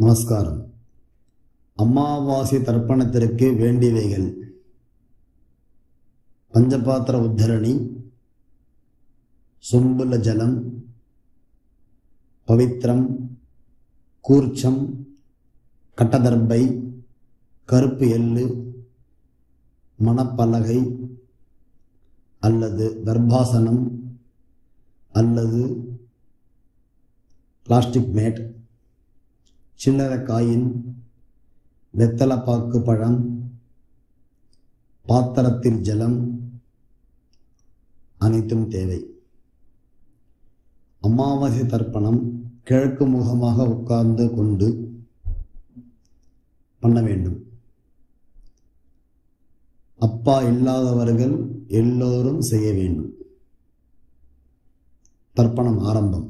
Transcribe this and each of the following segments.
நமஸ்காரம். அமாவாசை தர்ப்பணத்திற்கு வேண்டியவைகள்: பஞ்சபாத்திர உத்தரணி, சொம்புல ஜலம், பவித்ரம், கூர்ச்சம், கட்டதர்பை, கருப்பு எள்ளு, மணப்பலகை அல்லது தர்பாசனம் அல்லது பிளாஸ்டிக் மேட், சில்லறை காயின், வெத்தலைப்பாக்கு பழம், பாத்திரத்தில் ஜலம் அனைத்தும் தேவை. அமாவாசை தர்ப்பணம் கிழக்கு முகமாக உட்கார்ந்து கொண்டு பண்ண வேண்டும். அப்பா இல்லாதவர்கள் எல்லோரும் செய்ய வேண்டும். தர்ப்பணம் ஆரம்பம்.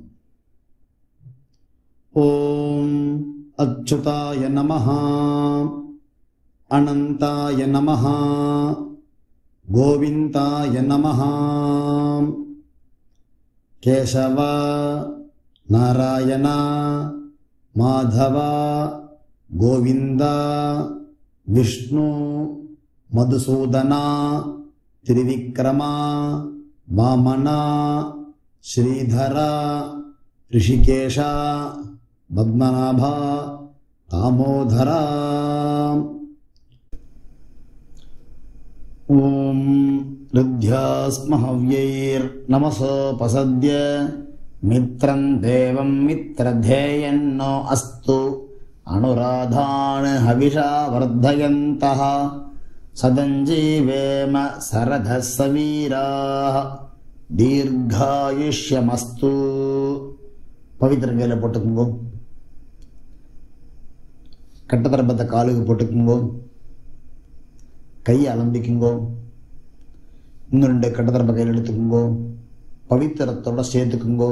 ஓம் அச்சுதாய நமஹ, அனந்தாய நமஹ, கோவிந்தாய நமஹ. கேசவ, நாராயண, மாதவ, கோவிந்தா, விஷ்ணு, மதுசூதனா, திரிவிக்ரமா, வாமனா, ஸ்ரீதரா, ரிஷிகேஷா, பத்மநாபா, தாமோதரா. ஓம் ருத்யாஸ்மஹவ்யைர் நமசோபசத்ய மித்ரம் தேவம் மித்ரதேயன்னோ அஸ்து அனுராதான் ஹவிஷா வர்தயந்தः சதஞ்சீவேம சரதः சவீராः தீர்காயுஷ்யமஸ்து. பவித்திரம் கையில் போட்டுக்குங்கோ. கட்டதர்பத்தை காலுக்கு போட்டுக்குங்கோ. கையை அலம்பிக்குங்கோ. இன்னும் 2 கட்டதர்ப கையில் எடுத்துக்குங்கோ. பவித்திரத்தோட சேர்த்துக்குங்கோ.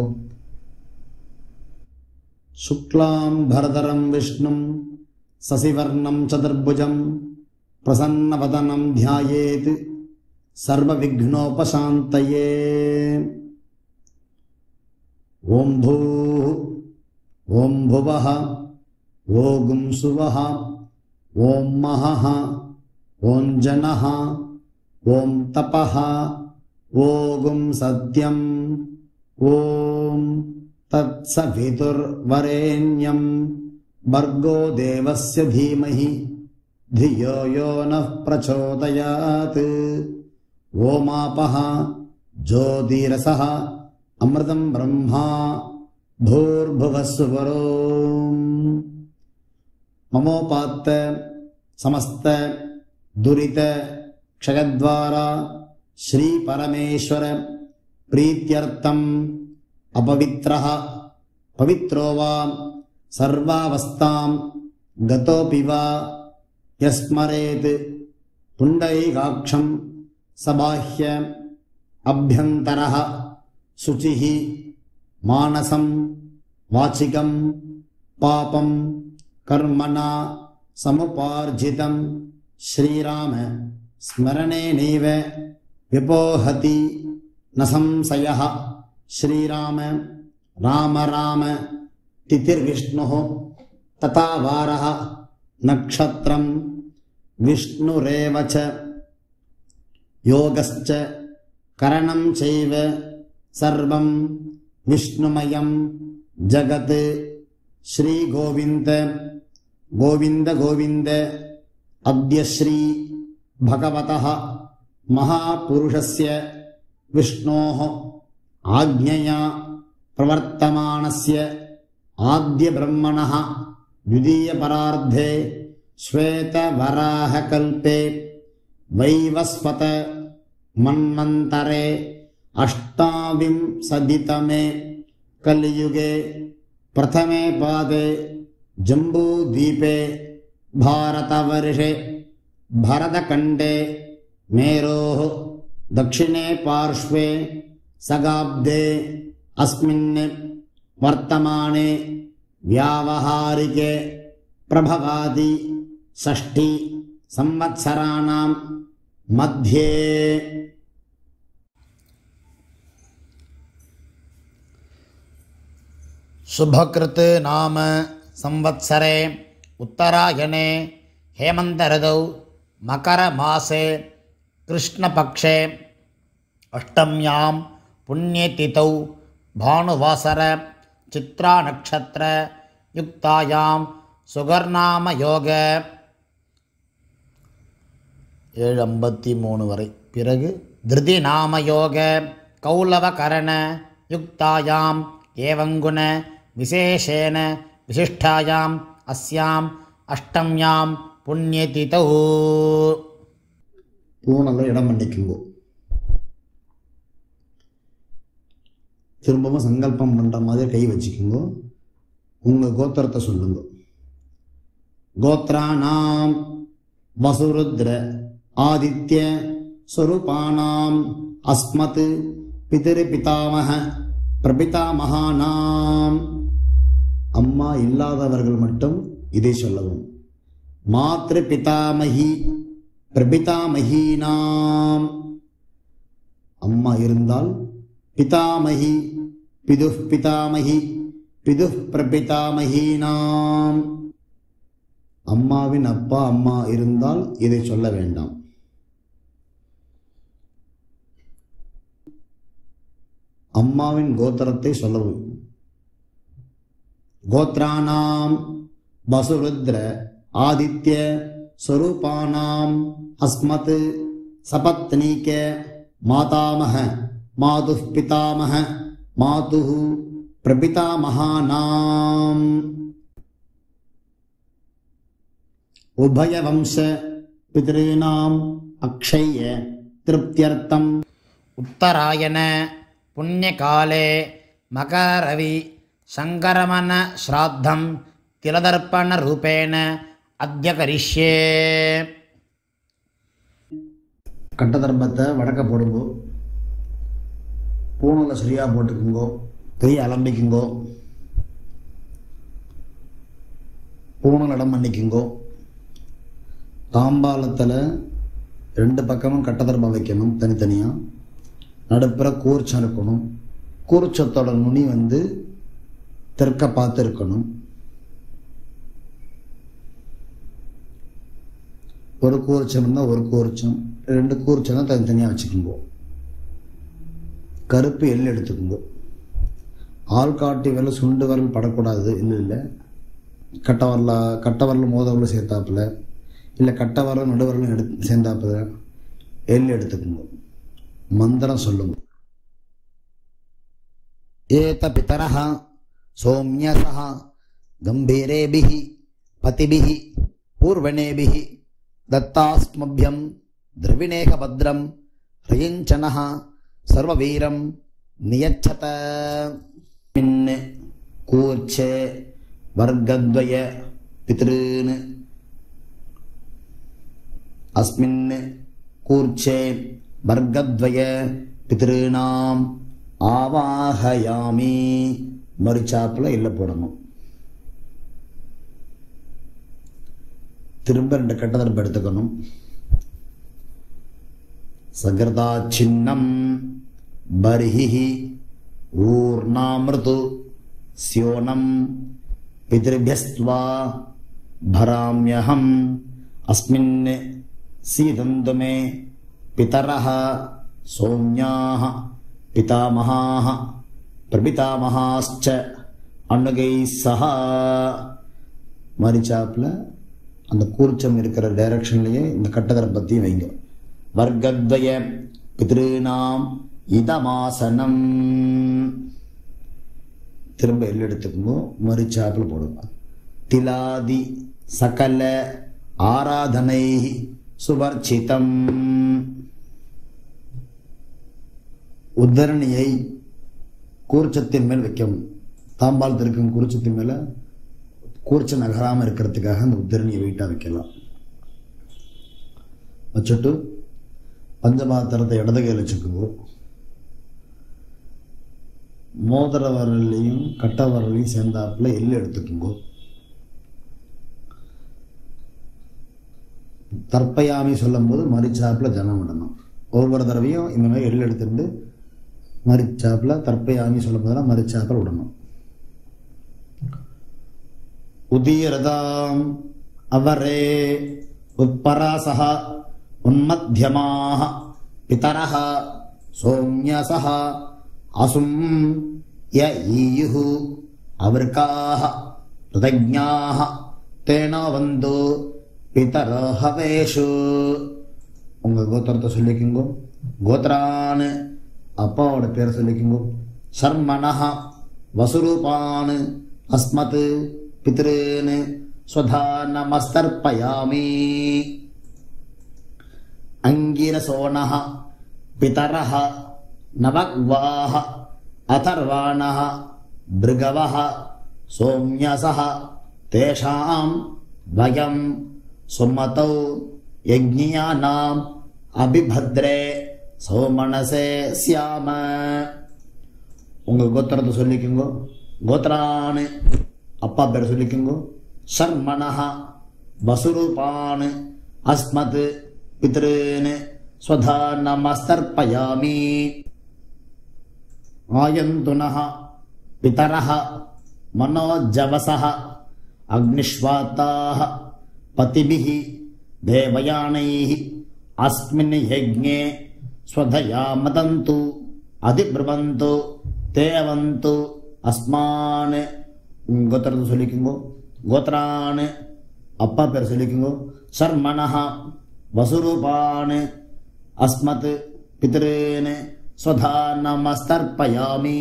சுக்லாம் பரதரம் விஷ்ணும் சசிவர்ணம் சதுர்புஜம் பிரசன்னவதனம் தியாயேத் சர்வ விக்னோபசாந்தயே. ஓம் பூः, ஓம் புவः, ஓம் சுவः, ஓம் மஹः, ஓம் ஜனः, ஓம் தபः, ஓம் சத்யம், ஓம் தத்சவிதுர்வரேண்யம் பர்கோ தேவஸ்ய தீமஹி धियो यो नः प्रचोदयात्. ओमापः ज्योतिरसः अमृतं ब्रह्मा भूर्भुवस्सुवरो. ममोपात्त समस्त दुरित क्षयद्वारा श्री परमेश्वर प्रीत्यर्थम् अपवित्रः पवित्रो वा सर्वावस्थां गतोऽपि वा यस्मरेत् पुण्डरीकाक्षं सबाह्य अभ्यन्तरः शुचिः मानसं वाचिकं पापं कर्मणा समुपार्जितं श्रीराम स्मरणेनैव विपोहति न संशयः. श्रीराम राम राम तिथिर्विष्णुः तथा वारः नक्षत्रं विष्णुरेव च योगश्च करणं चैव सर्वं विष्णुमयं जगत्. श्री गोविन्द गोविन्द गोविन्द. अद्य श्री भगवतः महापुरुषस्य विष्णोः आज्ञया प्रवर्तमानस्य आद्य ब्रह्मणः द्वितीयपरार्धे श्वेतवराहकल्पे वैवस्वत मन्वन्तरे अष्टाविंशतितमे कलियुगे प्रथमे पादे जम्बूद्वीपे भारतवर्षे भरतखण्डे मेरोः दक्षिणे पार्श्वे सगाब्दे अस्मिन् वर्तमाने व्यावहारिके प्रभवादि षष्ठी संवत्सराणां मध्ये शुभकृत नाम संवत्सरे उत्तरायणे हेमन्तऋतौ मकरमासे कृष्णपक्षे अष्टम्यां पुण्यतिथौ भानुवासर चित्रानक्षत्र युक्तायां सुगर्नामयोग 7:53 வரை. பிறகு திருதி நாமயோக கௌலவகரண யுக்தாயாம் ஏவங்குண விசேஷேன விசிஷ்டாயாம் அஸ்யாம் அஷ்டம்யாம் புண்ணியதிதௌ. பூனலை இடம் பண்ணிக்குங்கோ. திரும்பவும் சங்கல்பம் பண்ணுற மாதிரி கை வச்சுக்குங்கோ. உங்கள் கோத்திரத்தை சொல்லுங்க. கோத்ராணாம் வசுருத்ர ஆதித்ய ஸ்வரூபானாம் அஸ்மத் பிதிரு பிதாமக பிரபிதாமகானாம். அம்மா இல்லாதவர்கள் மட்டும் இதை சொல்லவும். மாத்ரு பிதாமகி பிரபிதாமகீனாம். அம்மா இருந்தால் பிதாமகி பிதுஹ் பிதாமகி பிதுஹ் பிரபிதாமகீனாம். அம்மாவின் அப்பா அம்மா இருந்தால் இதை சொல்ல வேண்டாம். அம்மாவின் கோத்திரத்தை சொல்லவும். கோத்ராணாம் வசுருத்ர ஆதித்ய ஸ்வரூபானாம் அஸ்மத் சபத்னீக மாதாமக மாதுஹ் பிதாமக மாதுஹு பிரபிதாமகானாம். உபயவம்ச பிதॄணாம் அக்ஷய திருப்தியர்த்தம். உத்தராயண புண்ணியகாலே மகரவி சங்கரமன ஸ்ராத்தம் திலதர்ப்பண ரூபேண அத்ய கரிஷ்யே. கட்ட தர்மத்தை வடக்க போடுங்கோ. பூனலை சரியாக போட்டுக்குங்கோ. கை அலம்பிக்குங்கோ. பூனல் இடம் பண்ணிக்குங்கோ. தாம்பாளத்தில் 2 பக்கமும் கட்ட தர்மம் வைக்கணும் தனித்தனியாக. நடுப்புற கூர்ச்சம் இருக்கணும். கூர்ச்சத்தோட நுனி தெற்க பார்த்து இருக்கணும். ஒரு கூர்ச்சம் இருந்தால் ஒரு கூர்ச்சம், 2 கூர்ச்சம் தான் தனித்தனியாக வச்சுக்குங்கோ. கருப்பு எள் எடுத்துக்குங்கோ. ஆள்காட்டி விரல் சுண்டு விரல் படக்கூடாது. இல்லை கட்ட வரல மோத வரல சேர்த்தாப்புல, இல்லை கட்ட வரல நடுவரலும் சேர்ந்தாப்புல எள் எடுத்துக்குங்கோ. மந்திரம் சொல்லுங்க. ஏத பிதரஹ சோம்யசஹ கம்பீரேபிஹி பதிபிஹி பூர்வணேபிஹி தத்தாஸ்மப்யம் திரவிணேக பத்ரம் ஹ்ரயஞ்சனஹ சர்வவீரம் நியச்சத. பின்னு கூர்ச்சே வர்க்கத்வய பித்ருன். அஸ்மின் கூர்ச்சே வர்க்கத்வய பித்ருணாம் ஆவாஹயாமி. மறுச்சாப்பில் இல்லை போடணும். திரும்ப 2 கட்ட தர்ப்பம் எடுத்துக்கணும். சகிருதா சின்னம் பர்ஹி ஊர்ணாமிருது ஸ்யோனம் பித்ருபியஸ்த்வா பராம்யஹம் அஸ்மின் சீதந்து மே பிதரஹ சௌம்யாஹ பிதாமஹாஹ பிரபிதாமஹாஸ்ச அன்னுகைः சஹ. மரிச்சாப்பில் அந்த கூர்ச்சம் இருக்கிற டைரக்ஷன்லேயே இந்த கட்டதர்ப்பத்தையும் வைங்க. வர்க்கத்வய பித்ருணாம் இதமாசனம். திரும்ப எள் எடுத்துக்கும்போ மரிச்சாப்பில் போடுங்க. திலாதி சகல ஆராதனை சுவர்ச்சிதம். உத்தரணியை கூர்ச்சத்தின் மேல் வைக்கவும். தாம்பாளத்தில் இருக்கும் கூர்ச்சத்தின் மேலே கூர்ச்சம் நகராமல் இருக்கிறதுக்காக அந்த உத்தரணியை வெயிட்டாக வைக்கலாம். வச்சுட்டு பஞ்சபாத்திரத்தை இடது கையில் வச்சுக்குங்கோ. மோதிர வரலையும் கட்ட வரலையும் சேர்ந்தாப்புல எள்ளு எடுத்துக்குங்கோ. தர்ப்பயாமி சொல்லும் போது மரிச்சாப்பில் ஜலம் விடணும். ஒவ்வொரு தடவையும் இந்த மாதிரி எள்ளு எடுத்துட்டு மரிச்சாப்பில் தர்ப்பயாமி சொல்லும் போதெல்லாம் மரிச்சாப்பில் விடணும். உதீரதாம் அவரே உத்பராசஹ உன்மத்யமாஹ பிதரஹ சோம்யசஹ அசும் ய ஈயுஹு அவர்காஹ ருதஜ்ஞாஹ தேனவந்தோ பிதரஹவேஷு. உங்க கோத்திரத்தை சொல்லிக்குங்கோ. கோத்ரான்னு அப்பாவோட பேரை சொல்லிக்குங்கோ. சர்மணஹ வசுரூபான் அஸ்மத் பித்ருன்னு ஸ்வதா நமஸ்தர்ப்பயாமி. அங்கிரசோணஹ பிதரஹ நவக்வாஹ அதர்வாணஹ பிருகவஹ சோம்யசஹ தேஷாம் வயம் சுமதௌ யஜ்ஞானாம் அபிபத்ரே சோமனசே ஸ்யாம. உங்க கோத்திரத்தை சொல்லிக்குங்கோ. கோத்ரான்னு அப்பா பேர் சொல்லிக்குங்கோ. சர்மணஹ வசுரூபான் அஸ்மத் பித்ருன்னு ஸ்வதா நமஸ்தர்ப்பயாமி. ஆயந்துனஹ பிதரஹ மனோஜவசஹ அக்னிஷ்வாத்தாஹ பதிபிஹி தேவயானைஹி அஸ்மின் யஜ்ஞே ஸ்வதயா மதந்து அதிப்ருவந்து தேவந்து அஸ்மான். கோத்திரத்தை சொல்லிக்குங்கோ. கோத்ரான்னு அப்பா பேர் சொல்லிக்குங்கோ. சர்மணஹ வசுரூபான் அஸ்மத் பித்ருன்னு ஸ்வதா நமஸ்தர்ப்பயாமி.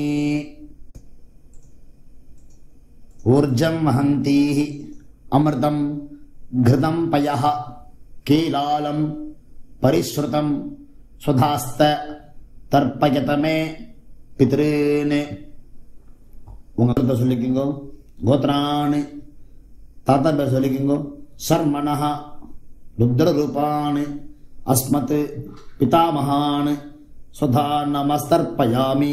ஊர்ஜம் வஹந்தீஹி அமிர்தம் घृतं पयः कीलालं परिश्रुतं स्वधास्त तर्पयत मे पितॄन्. உங்க சொல்லிக்குங்கோ. கோத்ரான்னு தாத்தா பேர் சொல்லிக்குங்கோ. சர்மணஹ ருத்ரரூபான் அஸ்மத் பிதாமகான் ஸ்வதா நமஸ்தர்ப்பயாமி.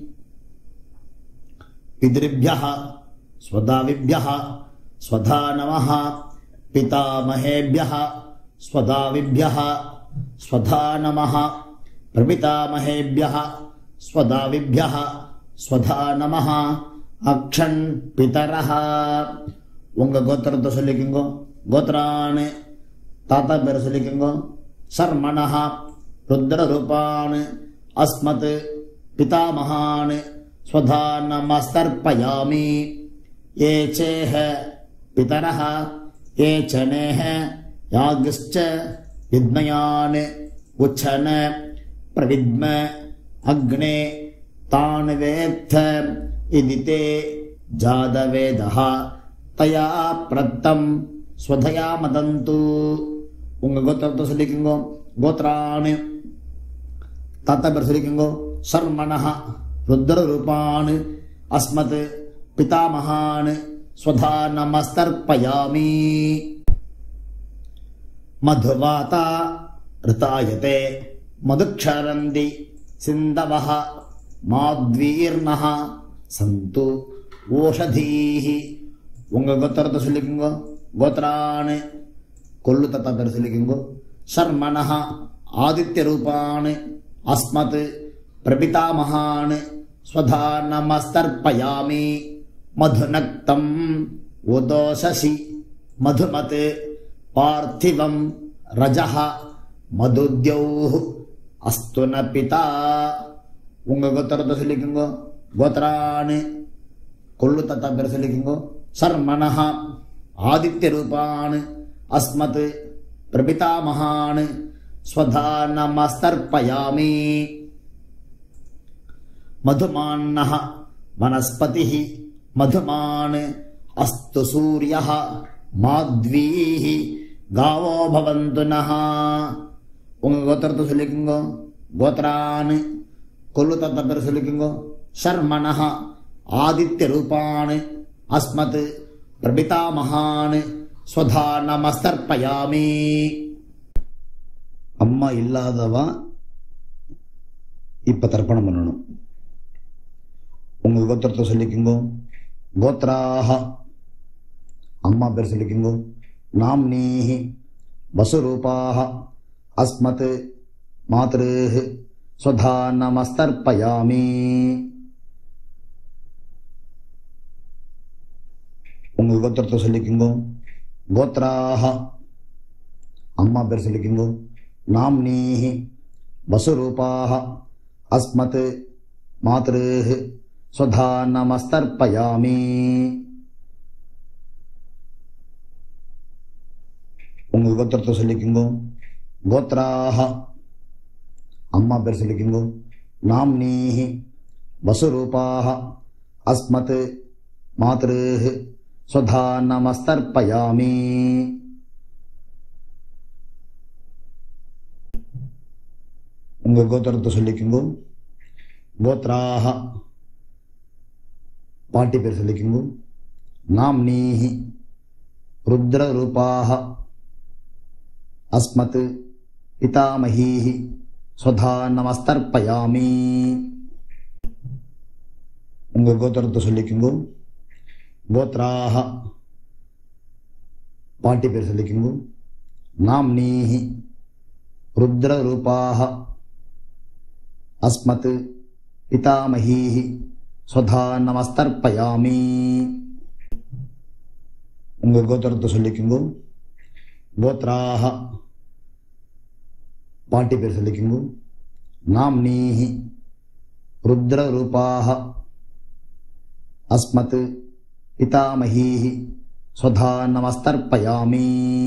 பித்ருभ्यः ஸ்வதாவிभ्यः ஸ்வதா நமः பிதாமஹேभ्यः ஸ்வதாவிभ्यः ஸ்வதா நமः பிரபிதாமஹேभ्यः ஸ்வதாவிभ्यः ஸ்வதா நமः அக்ஷன் பிதரஹ. உங்க கோத்திரத்தை சொல்லிக்குங்கோ. கோத்ரான்னு தாத்தா பேர் சொல்லிக்குங்கோ. சர்மணஹ ருத்ரரூபான் அஸ்மத் பிதாமகான் ஸ்வதா நமஸ்தர்ப்பயாமி. ये चेह पितरः ये चनेह यागश्च विद्मयान् उच्छन प्रविद्म अग्ने तान् वेत्थ इति ते जातवेदः तया प्रत्तं स्वधया मदन्तु. உங்க கோத்திரத்தை சொல்லிக்குங்கோ. கோத்ரான்னு தாத்தா பேர் சொல்லிக்குங்கோ. சர்மணஹ ருத்ரரூபான் அஸ்மத் பிதாமகான் ஸ்வதா நமஸ்தர்ப்பயாமி. மதுவாதா ரிதாயதே மதுக்ஷரந்தி சிந்தவஹ மாத்வீர்ணஹ சந்து ஓஷதீஹி. உங்க கோத்திரத்தை சொல்லிக்குங்கோ. கோத்ரான்னு கொல்லு தாத்தா பேர் சொல்லிக்குங்கோ. சர்மணஹ ஆதித்ய ரூபான் அஸ்மத் பிரபிதாமகான் ஸ்வதா நமஸ்தர்ப்பயாமி. மதுநக்தம் உதோஷசி மதுமத் பார்த்திவம் ரஜஹ மதுத்யௌஹ் அஸ்துன பிதா. உங்க கோத்திரத்தை சொல்லிக்குங்கோ. கோத்ரான்னு கொல்லு தாத்தா பேர் சொல்லிக்குங்கோ. சர்மணஹ ஆதித்ய ரூபான் அஸ்மத் பிரபிதாமகான் ஸ்வதா நமஸ்தர்ப்பயாமி. மதுமான்னஹ வனஸ்பதிஹ மதுமான் அஸ்து சூரியஹ மாத்வீஹ காவோ பவந்து நஹ. உங்க கோத்திரத்தை சொல்லிக்குங்கோ. கோத்ரான்னு கொல்லு தாத்தா பேர் சொல்லிக்குங்கோ. சர்மணஹ ஆதித்ய ரூபான் அஸ்மத் பிரபிதாமகான் ஸ்வதா நமஸ்தர்ப்பயாமி. அம்மா இல்லாதவா இப்ப தர்ப்பணம் பண்ணணும். உங்க கோத்திரத்தை சொல்லிக்குங்கோ. கோத்ராஹ அம்மா பேர் சொல்லிக்குங்கோ. நாம்னீஹி வசுரூபாஹ அஸ்மத் மாத்ருஹ் ஸ்வதா நமஸ்தர்ப்பயாமி. உங்கள் கோத்திரத்தை சொல்லிக்குங்க. கோத்ராஹ அம்மா பேர் சொல்லிக்குங்க. நாம்னீஹி வசுரூபாஹ அஸ்மத் மாத்ருஹ் ஸ்வதா நமஸ்தர்ப்பயாமி. உங்கள் கோத்திரத்தை சொல்லிக்குங்க. கோத்ராஹ அம்மா பேர் சொல்லிக்குங்க. நாம்னீஹி வசுரூபாஹ அஸ்மத் மாத்ருஹ் ஸ்வதா நமஸ்தர்ப்பயாமி. உங்கள் கோத்திரத்தை சொல்லிக்குங்க. கோத்ராஹ பாட்டி பேர் சொல்லிக்குங்க. நாம்னீஹி ருத்ரரூபாஹ அஸ்மத் பிதாமஹீஹி ஸ்வதா நமஸ்தர்ப்பயாமி. உங்கள் கோத்திரத்தை சொல்லிக்குங்க. கோத்ராஹ பாட்டி பேர் சொல்லிக்குங்க. நாம்னீஹி ருத்ரரூபாஹ அஸ்மத் பிதாமஹீஹி ஸ்வதா நமஸ்தர்ப்பயாமி. உங்கள் கோத்திரத்தை சொல்லிக்குங்க. கோத்ராஹ பாட்டி பேர் சொல்லிக்குங்க. நாம்னீஹி ருத்ரரூபாஹ அஸ்மத் பிதாமஹீஹி ஸ்வதா நமஸ்தர்ப்பயாமி.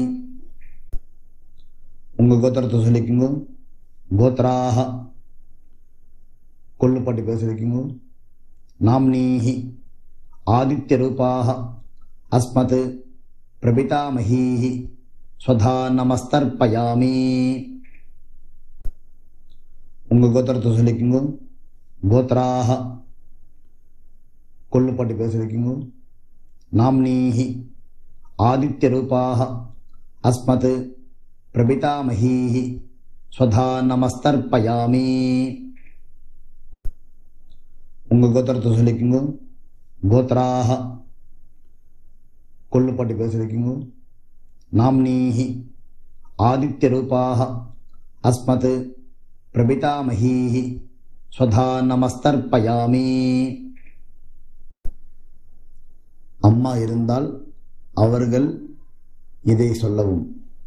உங்கள் கோத்திரத்தை சொல்லிக்குங்க. கோத்ராஹ கொல்லுப்பாட்டி பேர் சொல்லிக்குங்க. நாம்னீஹி ஆதித்யரூபாஹ அஸ்மத் பிரபிதாமஹீஹி ஸ்வதா நமஸ்தர்ப்பயாமி. உங்கள் கோத்திரத்தை சொல்லிக்குங்க. கோத்ராஹ கொல்லுப்பாட்டி பேர் சொல்லிக்குங்க. நாம்னீஹி ஆதித்யரூபாஹ அஸ்மத் பிரபிதாமஹீஹி ஸ்வதா நமஸ்தர்ப்பயாமி. உங்கள் கோத்திரத்தை சொல்லிக்குங்க. கோத்ராஹ கொல்லுப்பாட்டி பேர் சொல்லிக்குங்க. நாம்னீஹி ஆதித்யரூபாஹ அஸ்மத் பிரபிதாமஹீஹி ஸ்வதா நமஸ்தர்ப்பயாமி. அம்மா இருந்தால் அவர்கள் இதை சொல்லவும்.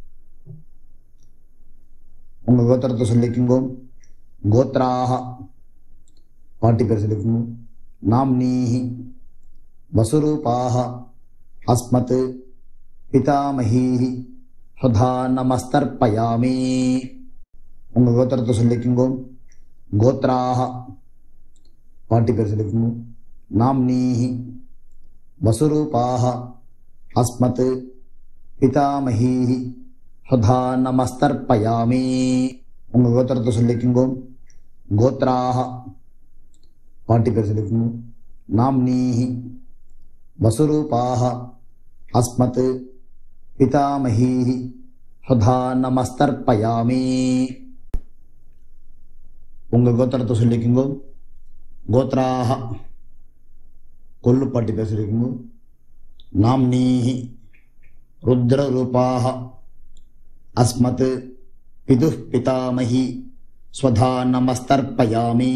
உங்கள் கோத்திரத்தை சொல்லிக்குங்க. கோத்ராஹ பாட்டி பேர் சொல்லிக்குங்க. நாம்னீஹி வசுரூபாஹ அஸ்மத் பிதாமஹீஹி ஸ்வதா நமஸ்தர்ப்பயாமி. உங்கள் கோத்திரத்தை சொல்லிக்குங்க. கோத்ராஹ பாட்டி பேர் சொல்லிக்குங்க. நாம்னீஹி வசுரூபாஹ அஸ்மத் பிதாமஹீஹி ஸ்வதா நமஸ்தர்ப்பயாமி. உங்கள் கோத்திரத்தை சொல்லிக்குங்க. கோத்ராஹ பாட்டி பேர் சொல்லிக்குங்க. நாம்னீஹி வசுரூபாஹ அஸ்மத் பிதாமஹீஹி ஸ்வதா நமஸ்தர்ப்பயாமி. உங்கள் கோத்திரத்தை சொல்லிக்குங்க. கோத்ராஹ கொல்லுப்பாட்டி பேர் சொல்லிக்குங்க. நாம்னீஹி ருத்ரரூபாஹ அஸ்மத் பிதுஹ் பிதாமஹி ஸ்வதா நமஸ்தர்ப்பயாமி.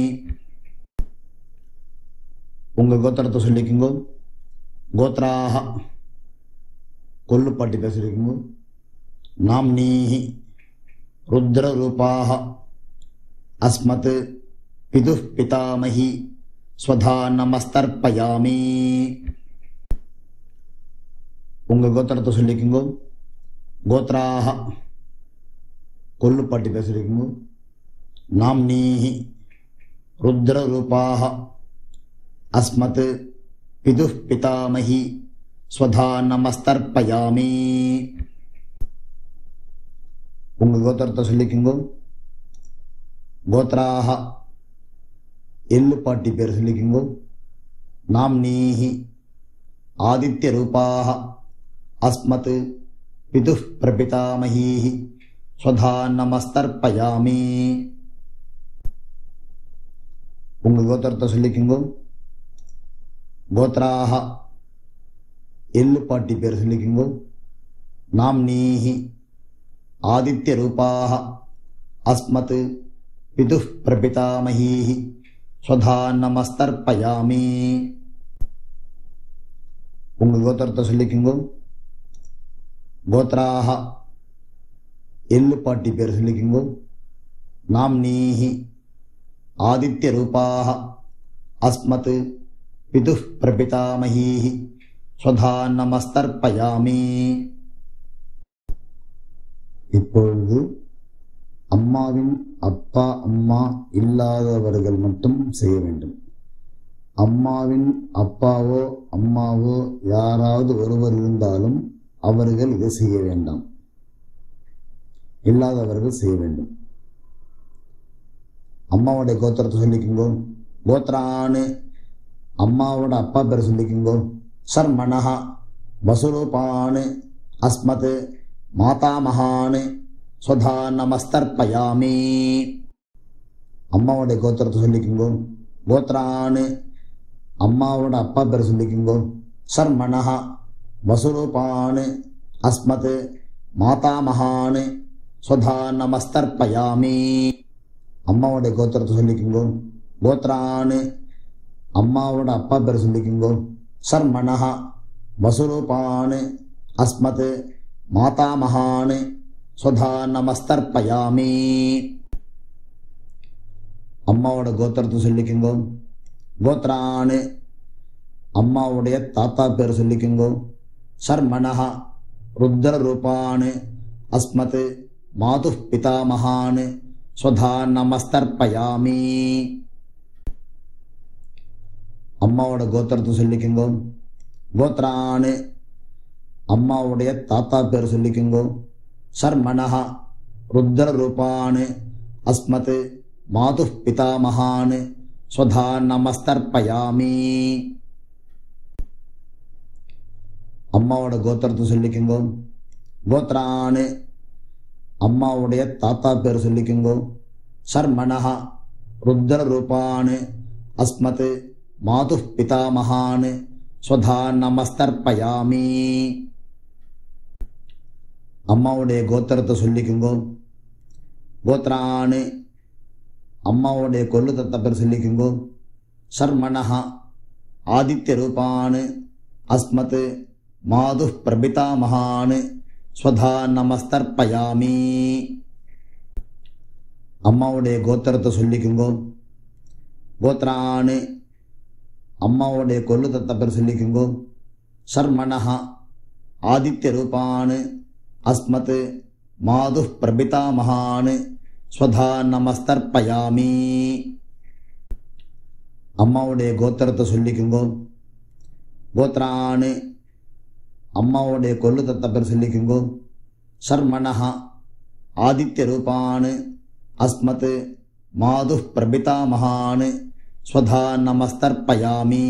உங்கள் கோத்திரத்தை சொல்லிக்குங்க. கோத்ராஹ கொல்லுப்பாட்டி பேர் சொல்லிக்குங்க. நாம்னீஹி ருத்ரரூபாஹ அஸ்மத் பிதுஹ் பிதாமஹி ஸ்வதா நமஸ்தர்ப்பயாமி. உங்கள் கோத்திரத்தை சொல்லிக்குங்க. கோத்ராஹ கொல்லுப்பாட்டி பேர் சொல்லிக்குங்க. நாம்னீஹி ருத்ரரூபாஹ அஸ்மத் பிதுஹ் பிதாமஹி ஸ்வதா நமஸ்தர்ப்பயாமி. உங்கள் கோத்திரத்தை சொல்லிக்குங்க. கோத்ராஹ எள்ளுப்பாட்டி பேர் சொல்லிக்குங்க. நாம்னீஹி ஆதித்யரூபாஹ அஸ்மத் பிதுஹ் பிரபிதாமஹீஹி ஸ்வதா நமஸ்தர்ப்பயாமி. உங்கள் கோத்திரத்தை சொல்லிக்குங்க. கோத்ராஹ எள்ளுப்பாட்டி பேர் சொல்லிக்குங்க. நாம்னீஹி ஆதித்யரூபாஹ அஸ்மத் பிதுஹ் பிரபிதாமஹீஹி ஸ்வதா நமஸ்தர்ப்பயாமி. உங்கள் கோத்திரத்தை சொல்லிக்குங்கோ. கோத்ராக எள்ளு பாட்டி பேர் சொல்லிக்குங்கோ. நாம்னீஹி ஆதித்ய ரூபாக அஸ்மத் பிது பிரபிதாமஹீஹி ஸ்வதா நமஸ்தர்ப்பயாமி. இப்பொழுது அம்மாவின் அப்பா அம்மா இல்லாதவர்கள் மட்டும் செய்ய வேண்டும். அம்மாவின் அப்பாவோ அம்மாவோ யாராவது ஒருவர் இருந்தாலும் அவர்கள் இதை செய்ய வேண்டாம், இல்லாதவர்கள் செய்ய வேண்டும். அம்மாவோடைய கோத்திரத்தை சொல்லிக்குங்கோ. கோத்ரான்னு அம்மாவோட அப்பா பேர் சொல்லிக்குங்கோ. சர்மணஹா வசுரூபான்னு அஸ்மத் மாதாமகான்னு ஸ்வதா நமஸ்தர்ப்பயாமி. அம்மாவோடைய கோத்திரத்தை சொல்லிக்குங்கோ. கோத்ரான்னு அம்மாவோட அப்பா பேர் சொல்லிக்குங்கோ. சர்மணஹா வசுரூபான்னு அஸ்மத் மாதாமகான்னு ஸ்வதா நமஸ்தர்ப்பயாமி. அம்மாவோடைய கோத்திரத்தை சொல்லிக்குங்கோ. கோத்ரான்னு அம்மாவோட அப்பா பேர் சொல்லிக்குங்கோ. சர்மணஹா வசுரூபான்னு அஸ்மத் மாதாமகான்னு ஸ்வதா நமஸ்தர்ப்பயாமி. அம்மாவோட கோத்திரத்தை சொல்லிக்குங்கோ. கோத்ரான்னு அம்மாவுடைய தாத்தா பேர் சொல்லிக்குங்கோ. சர்மணஹா ருத்ர ரூபான்னு அஸ்மத் மாது பிதாமகான்னு ஸ்வதா நமஸ்தர்ப்பயாமி. அம்மாவோட கோத்திரத்தை சொல்லிக்குங்கோ. கோத்ரான்னு அம்மாவுடைய தாத்தா பேர் சொல்லிக்குங்கோ. சர்மணஹா ருத்ர ரூபான்னு அஸ்மத் மாது பிதாமகான்னு ஸ்வதா நமஸ்தர்ப்பயாமி. அம்மாவோட கோத்திரத்தை சொல்லிக்குங்கோ. கோத்ரான்னு அம்மாவுடைய தாத்தா பேர் சொல்லிக்குங்கோ. சர்மணஹா ருத்ர ரூபான்னு அஸ்மத் மாது பிதாமகான்னு ஸ்வதா நமஸ்தர்ப்பயாமி. அம்மாவுடைய கோத்திரத்தை சொல்லிக்குங்கோ. கோத்ரான்னு அம்மாவுடைய கொல்லு தத்த பேர் சொல்லிக்குங்கோ. சர்மணஹா ஆதித்ய ரூபான்னு அஸ்மத் மாது பிரபிதாமகான்னு ஸ்வதா நமஸ்தர்ப்பயாமி. அம்மாவுடைய கோத்திரத்தை சொல்லிக்குங்கோ. கோத்ரான்னு அம்மாவுடைய கொல்லு தத்த பேர் சொல்லிக்குங்கோ. சர்மணஹா ஆதித்ய ரூபான்னு அஸ்மத் மாது பிரபிதாமகான்னு ஸ்வதா நமஸ்தர்ப்பயாமி. அம்மாவுடைய கோத்திரத்தை சொல்லிக்குங்கோ. கோத்ரான்னு அம்மாவுடைய கொல்லு தத்த பேர் சொல்லிக்குங்கோ. சர்மணஹா ஆதித்ய ரூபான்னு அஸ்மத் மாது பிரபிதாமகான்னு ஸ்வதா நமஸ்தர்ப்பயாமி.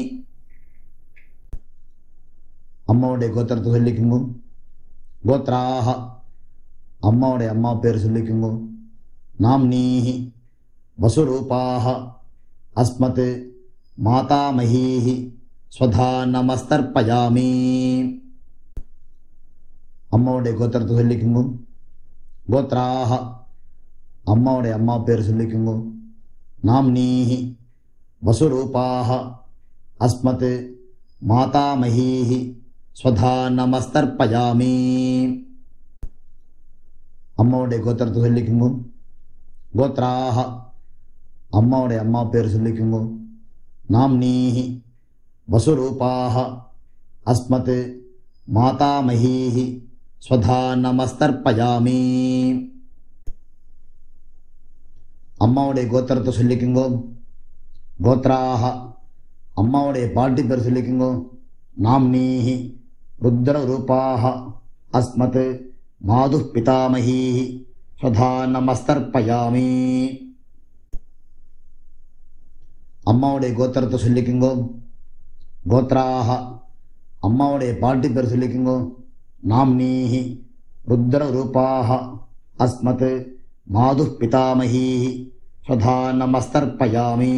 அம்மாவுடைய கோத்திரத்தை சொல்லிக்குங்கோ. கோத்ராக அம்மாவுடைய அம்மா பேர் சொல்லிக்குங்கோ. நாம்னீஹி வசுரூபாக அஸ்மத் மாதாமஹீஹி ஸ்வதா நமஸ்தர்ப்பயாமி. அம்மாவுடைய கோத்திரத்தை சொல்லிக்குங்கோ. கோத்ராக அம்மாவுடைய அம்மா பேர் சொல்லிக்குங்கோ. நாம்னீஹி வசுரூபாக அஸ்மத் மாதாமஹீஹி ஸ்வதா நமஸ்தர்ப்பயாமி. அம்மாவுடைய கோத்திரத்தை சொல்லிக்குங்கோ. கோத்ராக அம்மாவுடைய அம்மா பேர் சொல்லிக்குங்கோ. நாம்னீஹி வசுரூபாக அஸ்மத் மாதாமஹீஹி ஸ்வதா நமஸ்தர்ப்பயாமி. அம்மாவுடைய கோத்திரத்தை சொல்லிக்குங்கோ. கோத்ராக அம்மாவுடைய பாட்டி பேர் சொல்லிக்குங்கோ. நாம்னீஹி ருத்ர ரூபாக அஸ்மத் மாது பிதாமஹீஹி ஸ்வதா நமஸ்தர்ப்பயாமி. அம்மாவுடைய கோத்திரத்தை சொல்லிக்குங்கோ. கோத்ராக அம்மாவுடைய பாட்டி பேர் சொல்லிக்குங்கோ. நாம்னீஹி ருத்ர ரூபாக அஸ்மத் மாது பிதாமஹீஹி ஸ்வதா நமஸ்தர்ப்பயாமி.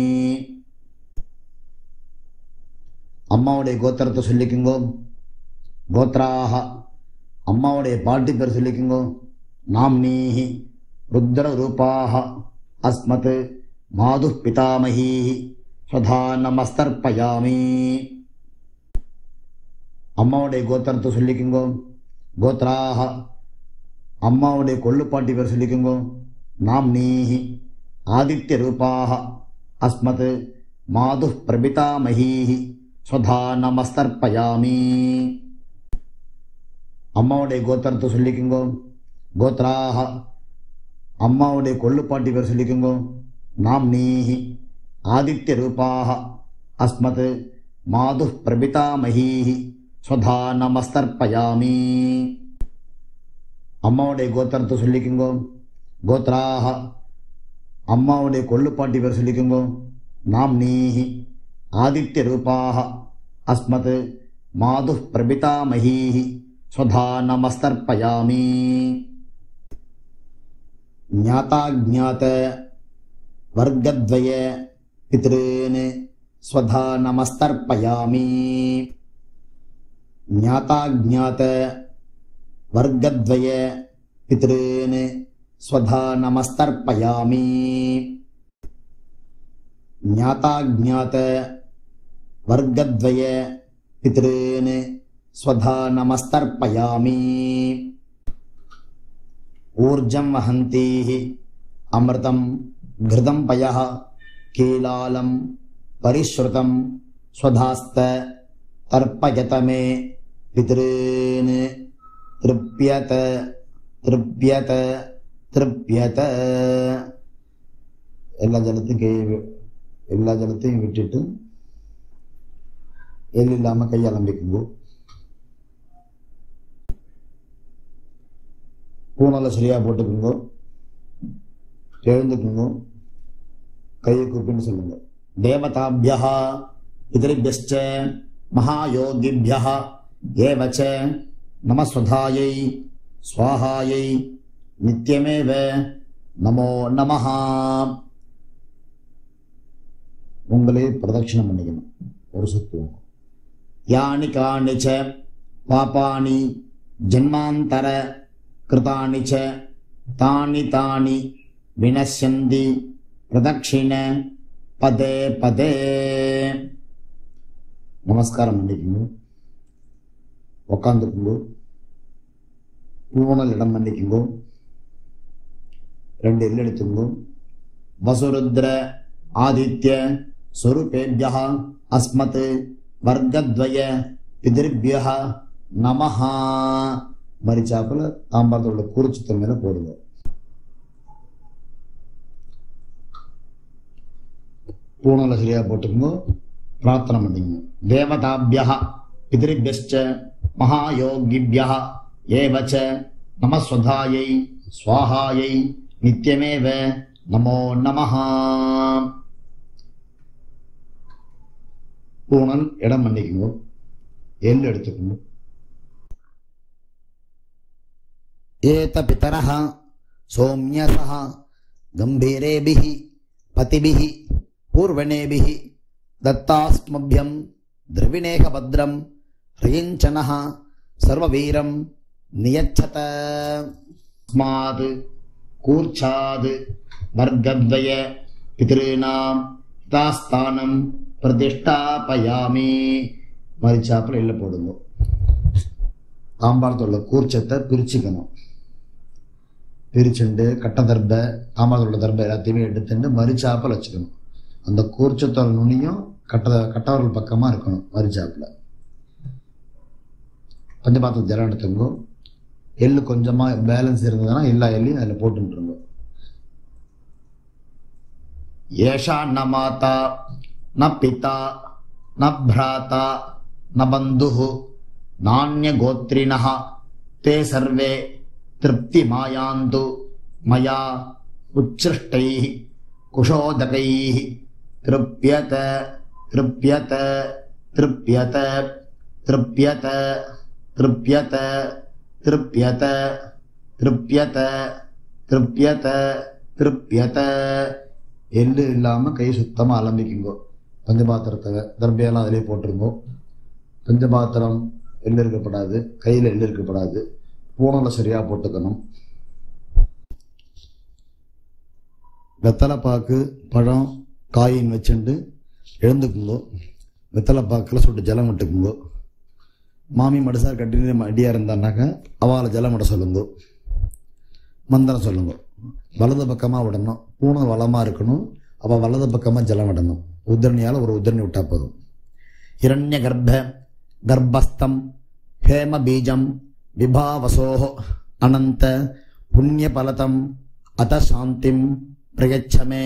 அம்மாவுடைய கோத்திரத்தை சொல்லிக்குங்கோ. கோத்ராக அம்மாவுடைய பாட்டி பேர் சொல்லிக்குங்கோ. நாம்னீஹி ருத்ர ரூபாக அஸ்மத் மாது பிதாமஹீஹி ஸ்வதா நமஸ்தர்ப்பயாமி. அம்மாவுடைய கோத்திரத்தை சொல்லிக்குங்கோ. கோத்ராஹ அம்மாவுடைய கொள்ளுப்பாட்டி பேர் சொல்லிக்குங்கோ. நாம்னீஹி ஆதித்ய ரூபாஹ அஸ்மத் மாது பிரபிதாமஹீஹி ஸ்வதா நமஸ்தர்ப்பயாமி. அம்மாவுடைய கோத்திரத்தை சொல்லிக்குங்கோ. கோத்ராஹ அம்மாவுடைய கொள்ளுப்பாட்டி பேர் சொல்லிக்குங்கோ. நாம்னீஹி ஆதித்ய ரூபாஹ அஸ்மத் மாது பிரபிதாமஹீஹி ஸ்வதா நமஸ்தர்ப்பயாமி. அம்மாவுடைய கோத்திரத்தை சொல்லிக்குங்கோ. கோத்ராஹ அம்மாவுடைய கொள்ளுப்பாட்டி பேர் சொல்லிக்குங்கோ. நாம்னீஹி ஆதித்ய ரூபாஹ அஸ்மத் மாது பிரபிதாமஹீஹி ஸ்வதா நமஸ்தர்ப்பயாமி. ஞாதாஜ்ஞாத வர்க்கத்வய பித்ருன் ஸ்வதா நமஸ்தர்ப்பயாமி. ஞாதாஜ்ஞாத வர்க்கத்வய பித்ருன் ஸ்வதா நமஸ்தர்ப்பயாமி. ஞாதாஜ்ஞாத வர்க்கத்வய பித்ருன் ஸ்வதா நமஸ்தர்ப்பயாமி. ஊர்ஜம் வஹந்தீஹி அமிர்தம் கிருதம் பயः கீலாலம் பரிஸ்ருதம் ஸ்வதாஸ்த தர்ப்பயத மே பித்ருன் த்ருப்யத த்ருப்யத த்ருப்யத. எல்லா ஜலத்தையும் விட்டுட்டு எள்ளு இல்லாமல் கையாளம்பிக்குங்கோ. பூனலை சரியாக போட்டுக்குங்கோ. எழுந்துக்குங்கோ. கையை கூப்பின்னு சொல்லுங்க. தேவதாபியா பிதரிபியஸ்ச மகாயோகிபியா ஏவச்ச நமஸ்வதாயை ஸ்வாஹாயை நித்யமேவ நமோ நமஹ. உங்களே பிரதட்சிணம் பண்ணிக்கணும் ஒரு சுத்து. யானி காணிச்ச பாபானி ஜன்மாந்தர கிருதானி ச தானி தானி வினஷ்யந்தி பிரதட்சிண பதே பதே. நமஸ்காரம் பண்ணிக்கணும். உக்காந்துக்குங்கோ. பூனல் இடம் பண்ணிக்குங்கோ. 2 எல் எடுத்துங்கோ. வசுருத்ர ஆதித்ய ஸ்வரூபேபியः அஸ்மத் வர்க்கத்வய பிதிர்பியः நமஹ. மரிச்சாப்புல தாம்பாரத்தோட குறிச்சத்து மேல போடுங்க. பூனலை சரியா போட்டுக்கோ. பிரார்த்தனை பண்ணிங்க. தேவதாபியா பிதிர்பியஸ்ச மகாயோகிபியா ஏவச்ச நமஸ்வதாயை ஸ்வாஹாயை நித்யமேவ நமோ நமஹ. பூனல் இடம் பண்ணிக்குங்க. எள் எடுத்துக்கணும். ஏத பிதரஹ சோம்யசஹ கம்பீரேபிஹி பதிபிஹி பூர்வணேபிஹி தத்தாஸ்மப்யம் திரவிணேக பத்ரம் ஹ்ரயஞ்சனஹ சர்வவீரம் நியச்சத. ஸ்மாத் கூர்ச்சாத் வர்க்கத்வய பித்ருநாம் தாஸ்தானம் பிரதிஷ்டாபயாமி. மரிச்சாப்பில் எள்ள போடுங்க. தாம்பாரத்தோட கூர்ச்சத்தை பிரிச்சுக்கணும். பிரிச்சுண்டு கட்ட தர்பை தாம்பாரத்தோட தர்பை எல்லாத்தையுமே எடுத்துட்டு மரிச்சாப்பில் வச்சுக்கணும். அந்த கூர்ச்சத்தோட நுனியும் கட்டவர்கள் பக்கமாக இருக்கணும். மரிச்சாப்பில் பஞ்சபாத்திர ஜலம் எடுத்துங்கோ. எள்ளு கொஞ்சமாக பேலன்ஸ் இருந்ததுன்னா எல்லா எள்ளையும் அதில் போட்டுருங்க. ஏஷா ந மாதா ந பிதா ந பிராதா ந பந்துஹு நான்ய கோத்ரிணஹ தே சர்வே திருப்தி மாயாந்து மயா உச்சிருஷ்டைஹ குஷோதகைஹ திருப்யத திருப்யத திருப்யத திருப்யத திருப்யத திருப்யத திருப்யத திருப்யத திருப்யத. எள்ளு இல்லாமல் கை சுத்தமாக அலம்பிக்குங்கோ. பஞ்சபாத்திரத்தை தர்பையெல்லாம் அதிலே போட்டுருங்கோ. பஞ்சபாத்திரம் எள்ளு இருக்கப்படாது, கையில் எள்ளு இருக்கப்படாது. பூனலை சரியாக போட்டுக்கணும். வெத்தலைப்பாக்கு பழம் காயின் வச்சுண்டு எழுந்துக்குங்கோ. வெத்தலைப்பாக்கில் சுட்டு ஜலம் விட்டுக்குங்கோ. மாமி மடுசார் கட்டினு அடியாக இருந்தான்னாக்கா அவளை ஜலம் விட சொல்லுங்க, மந்திரம் சொல்லுங்க. வலது பக்கமாக விடணும். பூனை வளமாக இருக்கணும், அவள் வலது பக்கமாக ஜலம் விடணும். உத்தரணியால் ஒரு உத்தரணி விட்டால் போதும். இரண்ய கர்ப்பஸ்தம் ஹேம பீஜம் விபாவசோ அனந்த புண்ணிய பலதம் அத சாந்திம் பிரயச்சமே.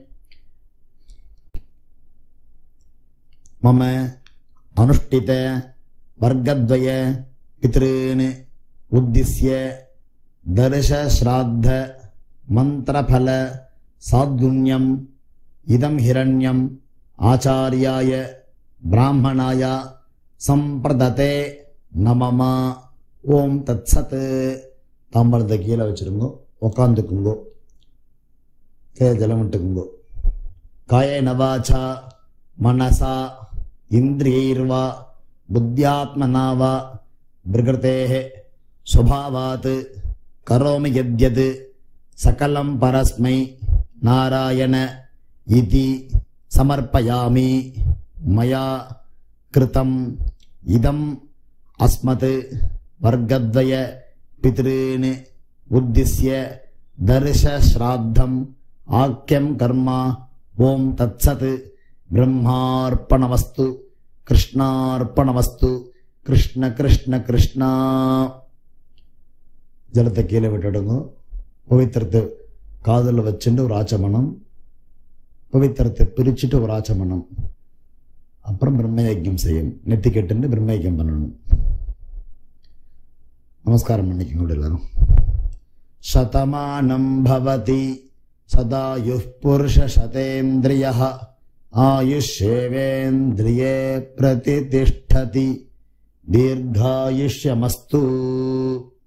மம அனுஷ்டித வர்க்கத்வய பித்ருன் உத்திஸ்ய தர்ஷ ஸ்ராத்த மந்திரபல சாத்குண்யம் இதம் ஹிரண்யம் ஆச்சாரியாய பிராமணாய சம்பிரததே நமமா. ஓம் தத் சத். தாம்பரத்தை கீழே வச்சுருங்கோ, உக்காந்துக்குங்கோ, கீழே ஜலம் விட்டுக்குங்கோ. காயேன வாசா மனசா இந்திரியைர்வா புத்தியாத்மனா வா பிரகிருதேஹ ஸ்வபாவாத் கரோமி யத்யத் சகலம் பரஸ்மை நாராயண இதி சமர்ப்பயாமி. மயா கிருதம் இதம் அஸ்மத் வர்க்கத்வய பித்ருன் உத்திஸ்ய தர்ஷ ஸ்ராத்தம் ஆக்யம் கர்மா. ஓம் தத் சத். பிரம்மார்ப்பணமஸ்து. கிருஷ்ணார்ப்பணமஸ்து. கிருஷ்ண கிருஷ்ண கிருஷ்ணா. ஜலத்தை கீழே விட்டுடுங்க. பவித்திரத்தை காதில் வச்சுட்டு ஒரு ஆச்சமனம், பவித்திரத்தை பிரிச்சுட்டு ஒரு ஆச்சமனம், அப்புறம் பிரம்மயஜ்யம் செய்யும். நெத்தி கெட்டுன்னு பிரம்மயஜ்யம் பண்ணணும். நமஸ்காரம் பண்ணிக்கோங்க எல்லாரும். சதமானம் பவதி சதாயுः புருஷ சதேந்திரியः ஆயுஷ்யேவேந்திரியே பிரதிதிஷ்டதி. தீர்காயுஷ்யமஸ்து.